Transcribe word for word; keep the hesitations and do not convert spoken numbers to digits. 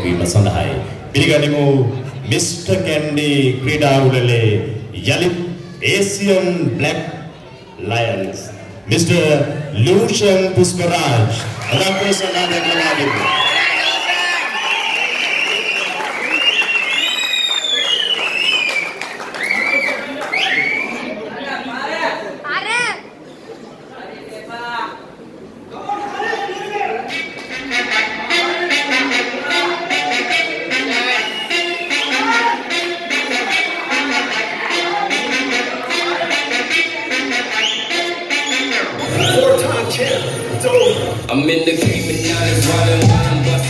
දැක්වීම සඳහායි. පිළිගනිමු මිස්ටර් කැන්ඩි ක්‍රීඩා උළෙලේ යලිත් Asian Black Lions mister Lushan Pusparaj රාජ්‍යසභා දෙන්නාගේ I'm in the game and now it's running while I'm busting.